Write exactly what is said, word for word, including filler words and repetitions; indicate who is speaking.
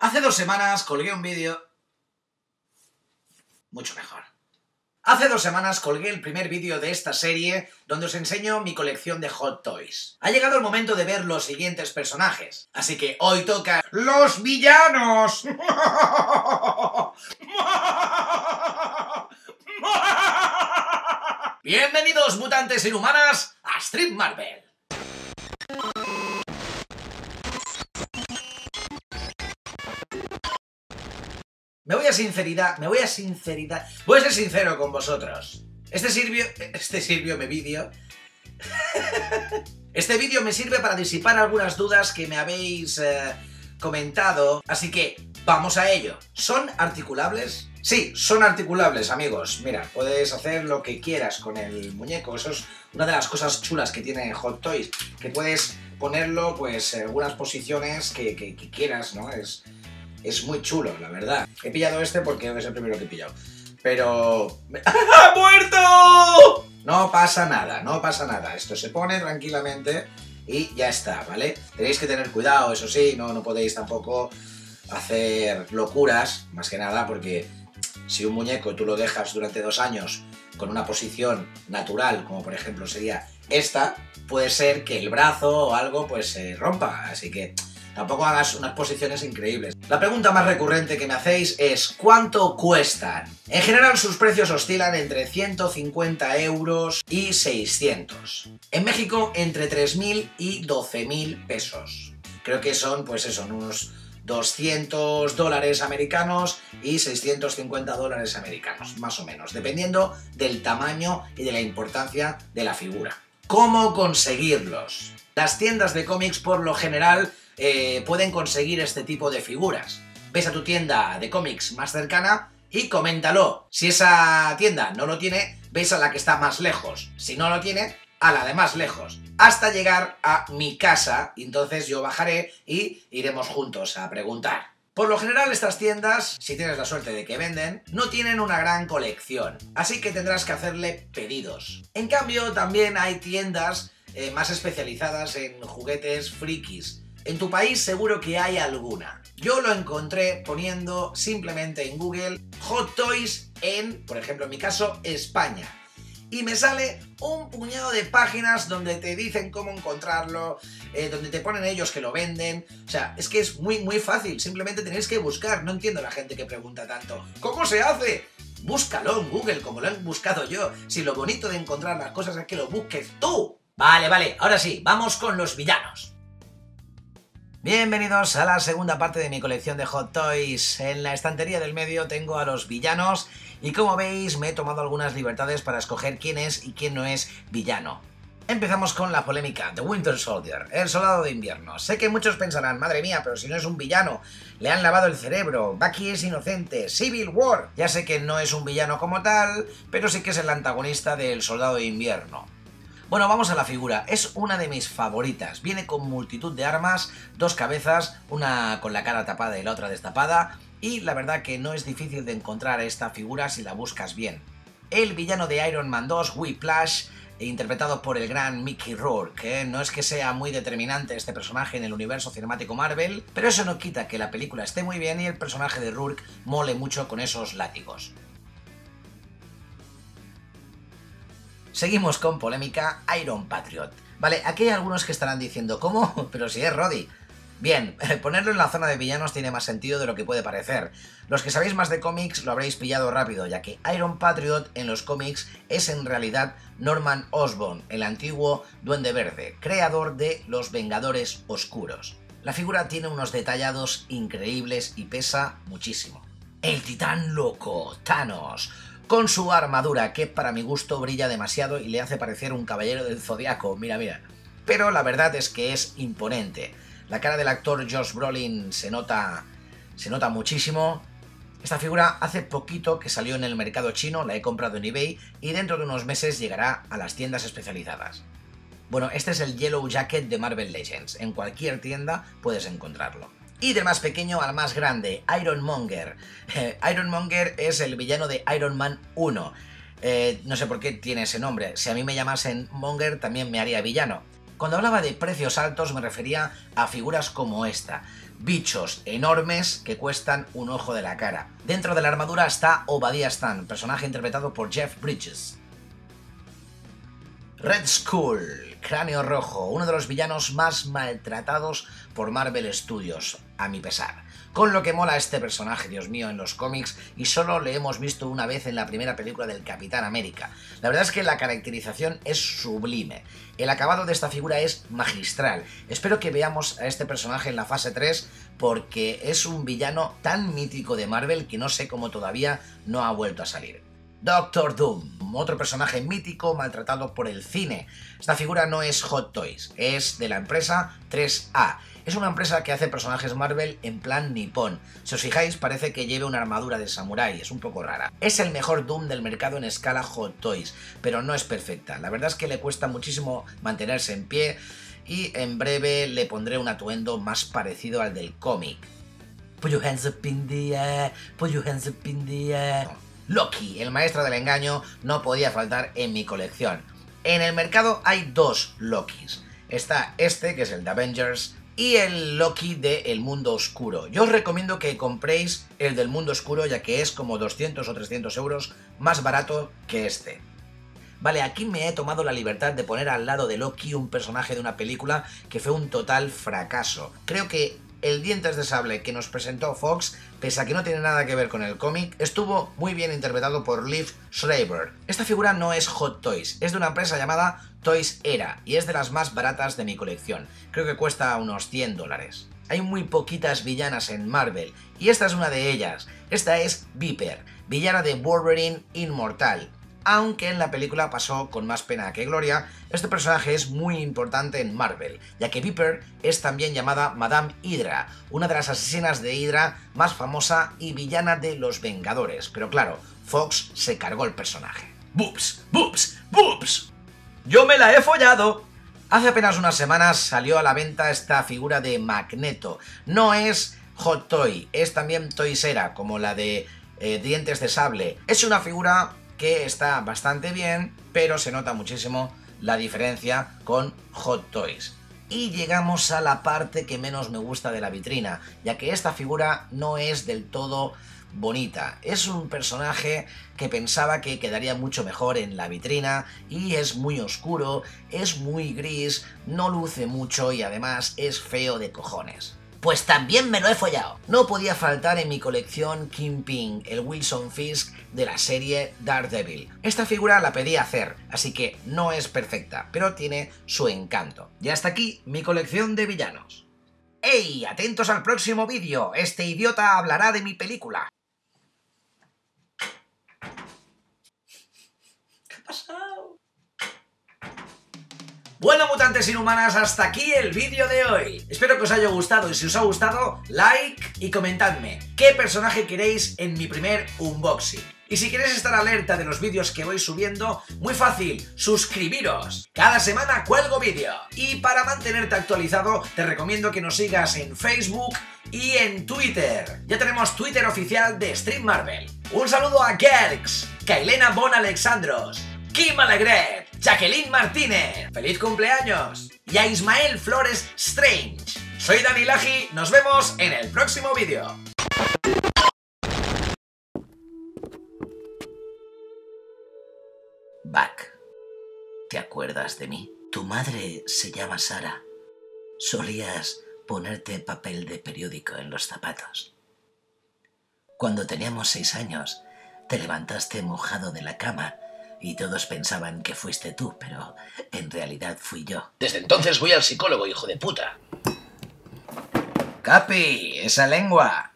Speaker 1: Hace dos semanas colgué un vídeo... Mucho mejor. Hace dos semanas colgué el primer vídeo de esta serie donde os enseño mi colección de Hot Toys. Ha llegado el momento de ver los siguientes personajes, así que hoy toca... ¡Los villanos! Bienvenidos, mutantes inhumanas, a Street Marvel. Me voy a sinceridad, me voy a sinceridad... Voy a ser sincero con vosotros. Este sirvió... Este sirvió mi vídeo. Este vídeo me sirve para disipar algunas dudas que me habéis eh, comentado. Así que, vamos a ello. ¿Son articulables? Sí, son articulables, amigos. Mira, puedes hacer lo que quieras con el muñeco. Eso es una de las cosas chulas que tiene Hot Toys. Que puedes ponerlo, pues, en algunas posiciones que, que, que quieras, ¿no? Es... Es muy chulo, la verdad. He pillado este porque es el primero que he pillado. Pero... ¡Ha muerto! No pasa nada, no pasa nada. Esto se pone tranquilamente y ya está, ¿vale? Tenéis que tener cuidado, eso sí. No, no podéis tampoco hacer locuras, más que nada, porque si un muñeco tú lo dejas durante dos años con una posición natural, como por ejemplo sería esta, puede ser que el brazo o algo pues se rompa. Así que... tampoco hagas unas posiciones increíbles. La pregunta más recurrente que me hacéis es ¿cuánto cuestan? En general sus precios oscilan entre ciento cincuenta euros y seiscientos. En México entre tres mil y doce mil pesos. Creo que son, pues eso, unos doscientos dólares americanos y seiscientos cincuenta dólares americanos, más o menos, dependiendo del tamaño y de la importancia de la figura. ¿Cómo conseguirlos? Las tiendas de cómics por lo general Eh, pueden conseguir este tipo de figuras. Ves a tu tienda de cómics más cercana y coméntalo. Si esa tienda no lo tiene, ves a la que está más lejos. Si no lo tiene, a la de más lejos. Hasta llegar a mi casa, y entonces yo bajaré y iremos juntos a preguntar. Por lo general estas tiendas, si tienes la suerte de que venden, no tienen una gran colección, así que tendrás que hacerle pedidos. En cambio, también hay tiendas eh, más especializadas en juguetes frikis. En tu país seguro que hay alguna. Yo lo encontré poniendo simplemente en Google Hot Toys en, por ejemplo en mi caso, España. Y me sale un puñado de páginas donde te dicen cómo encontrarlo, eh, donde te ponen ellos que lo venden. O sea, es que es muy muy fácil, simplemente tenéis que buscar. No entiendo a la gente que pregunta tanto. ¿Cómo se hace? Búscalo en Google, como lo he buscado yo. Si lo bonito de encontrar las cosas es que lo busques tú. Vale, vale, ahora sí, vamos con los villanos. Bienvenidos a la segunda parte de mi colección de Hot Toys. En la estantería del medio tengo a los villanos y como veis me he tomado algunas libertades para escoger quién es y quién no es villano. Empezamos con la polémica, The Winter Soldier, el soldado de invierno. Sé que muchos pensarán, madre mía, pero si no es un villano, le han lavado el cerebro, Bucky es inocente, Civil War. Ya sé que no es un villano como tal, pero sí que es el antagonista del soldado de invierno. Bueno, vamos a la figura. Es una de mis favoritas. Viene con multitud de armas, dos cabezas, una con la cara tapada y la otra destapada, y la verdad que no es difícil de encontrar esta figura si la buscas bien. El villano de Iron Man dos, Whiplash, interpretado por el gran Mickey Rourke, ¿eh? No es que sea muy determinante este personaje en el universo cinemático Marvel, pero eso no quita que la película esté muy bien y el personaje de Rourke mole mucho con esos látigos. Seguimos con polémica, Iron Patriot. Vale, aquí hay algunos que estarán diciendo, ¿cómo? Pero si es Roddy. Bien, ponerlo en la zona de villanos tiene más sentido de lo que puede parecer. Los que sabéis más de cómics lo habréis pillado rápido, ya que Iron Patriot en los cómics es en realidad Norman Osborn, el antiguo Duende Verde, creador de los Vengadores Oscuros. La figura tiene unos detallados increíbles y pesa muchísimo. El titán loco, Thanos, con su armadura, que para mi gusto brilla demasiado y le hace parecer un caballero del zodiaco, mira, mira. Pero la verdad es que es imponente. La cara del actor Josh Brolin se nota, se nota muchísimo. Esta figura hace poquito que salió en el mercado chino, la he comprado en eBay y dentro de unos meses llegará a las tiendas especializadas. Bueno, este es el Yellow Jacket de Marvel Legends, en cualquier tienda puedes encontrarlo. Y del más pequeño al más grande, Ironmonger. Eh, Ironmonger es el villano de Iron Man uno. Eh, no sé por qué tiene ese nombre. Si a mí me llamasen Monger también me haría villano. Cuando hablaba de precios altos me refería a figuras como esta. bichos enormes que cuestan un ojo de la cara. Dentro de la armadura está Obadiah Stane, personaje interpretado por Jeff Bridges. Red Skull, Cráneo Rojo, uno de los villanos más maltratados por Marvel Studios, a mi pesar. Con lo que mola este personaje, Dios mío, en los cómics, y solo le hemos visto una vez en la primera película del Capitán América. La verdad es que la caracterización es sublime. El acabado de esta figura es magistral. Espero que veamos a este personaje en la fase tres porque es un villano tan mítico de Marvel que no sé cómo todavía no ha vuelto a salir. Doctor Doom, otro personaje mítico maltratado por el cine. Esta figura no es Hot Toys, es de la empresa tres A. Es una empresa que hace personajes Marvel en plan nipón. Si os fijáis, parece que lleve una armadura de samurái, es un poco rara. Es el mejor Doom del mercado en escala Hot Toys, pero no es perfecta. La verdad es que le cuesta muchísimo mantenerse en pie y en breve le pondré un atuendo más parecido al del cómic. Put your hands up in the air, put your hands up in the air. Loki, el maestro del engaño, no podía faltar en mi colección. En el mercado hay dos Lokis. Está este, que es el de Avengers, y el Loki de El Mundo Oscuro. Yo os recomiendo que compréis el del Mundo Oscuro, ya que es como doscientos o trescientos euros más barato que este. Vale, aquí me he tomado la libertad de poner al lado de Loki un personaje de una película que fue un total fracaso. Creo que el Dientes de Sable que nos presentó Fox, pese a que no tiene nada que ver con el cómic, estuvo muy bien interpretado por Liv Schreiber. Esta figura no es Hot Toys, es de una empresa llamada Toys Era y es de las más baratas de mi colección. Creo que cuesta unos cien dólares. Hay muy poquitas villanas en Marvel y esta es una de ellas. Esta es Viper, villana de Wolverine Inmortal. Aunque en la película pasó con más pena que gloria, este personaje es muy importante en Marvel, ya que Viper es también llamada Madame Hydra, una de las asesinas de Hydra más famosa y villana de los Vengadores, pero claro, Fox se cargó el personaje. ¡Boobs! ¡Boobs! ¡Boobs! ¡Yo me la he follado! Hace apenas unas semanas salió a la venta esta figura de Magneto. No es Hot Toy, es también Toysera, como la de eh, Dientes de Sable. Es una figura que está bastante bien, pero se nota muchísimo la diferencia con Hot Toys. Y llegamos a la parte que menos me gusta de la vitrina, ya que esta figura no es del todo bonita. Es un personaje que pensaba que quedaría mucho mejor en la vitrina y es muy oscuro, es muy gris, no luce mucho y además es feo de cojones. Pues también me lo he follado. No podía faltar en mi colección Kingpin, el Wilson Fisk de la serie Daredevil. Esta figura la pedí hacer, así que no es perfecta, pero tiene su encanto. Y hasta aquí mi colección de villanos. ¡Ey! Atentos al próximo vídeo, este idiota hablará de mi película. ¿Qué ha pasado? Bueno, mutantes inhumanas, hasta aquí el vídeo de hoy. Espero que os haya gustado y si os ha gustado, like y comentadme qué personaje queréis en mi primer unboxing. Y si queréis estar alerta de los vídeos que voy subiendo, muy fácil, suscribiros. Cada semana cuelgo vídeo. Y para mantenerte actualizado, te recomiendo que nos sigas en Facebook y en Twitter. Ya tenemos Twitter oficial de Stream Marvel. Un saludo a Gerx, Kailena Bon Alexandros, Kim Alegret, Jacqueline Martínez, ¡feliz cumpleaños! Y a Ismael Flores Strange. Soy Dani Laji, nos vemos en el próximo vídeo. Buck, ¿te acuerdas de mí? Tu madre se llama Sara. Solías ponerte papel de periódico en los zapatos. Cuando teníamos seis años, te levantaste mojado de la cama y todos pensaban que fuiste tú, pero en realidad fui yo. Desde entonces voy al psicólogo, hijo de puta. Capi, esa lengua.